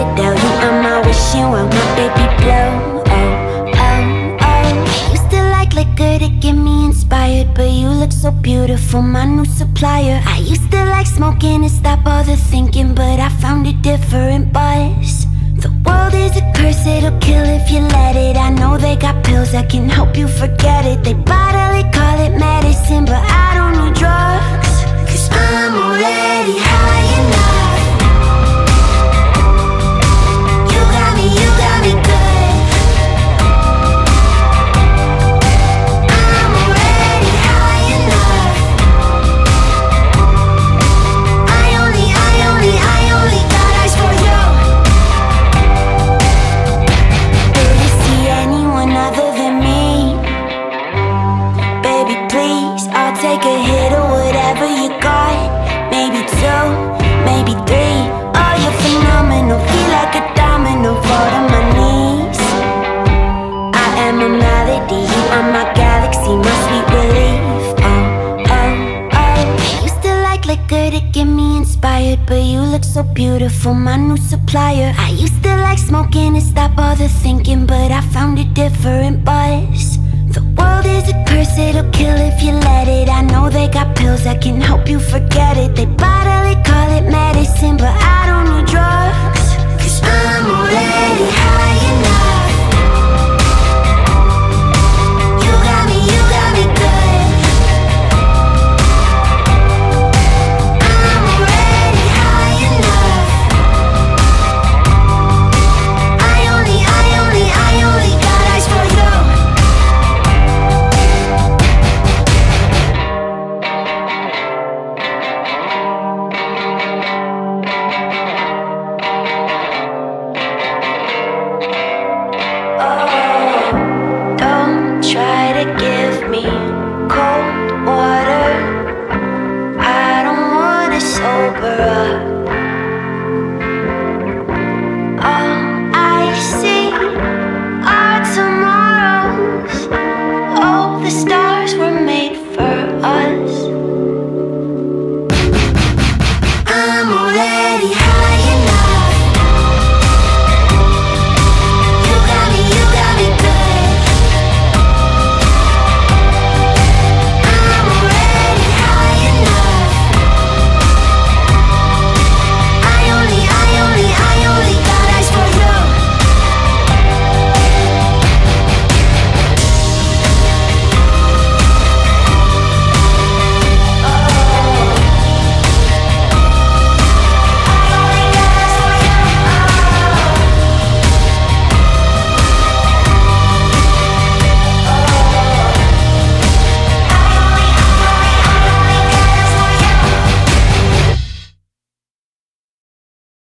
out. You are my wishing well, my baby blow. I used to like liquor to get me inspired, but you look so beautiful, my new supplier. I used to like smoking to stop all the thinking, but I found a different buzz. The world is a curse, it'll kill if you let it. I know they got pills that can help you forget it. They bodily call it medicine, but I don't need drugs, 'cause I'm already high enough. You got me good. I'm already high enough. I only got eyes for you. Other than me, baby, please, I'll take a hit of whatever you got. Maybe 2, maybe 3. Oh, you're phenomenal, feel like a domino, fall to my knees. I am a melody, you are my galaxy, my sweet relief. I used to like liquor to get me inspired, but you look so beautiful, my new supplier. I used to like smoking to stop all the thinking, but I found a different buzz. The world is a curse, it'll kill if you let it. I know they got pills that can help you forget it. They bodily call it medicine, but I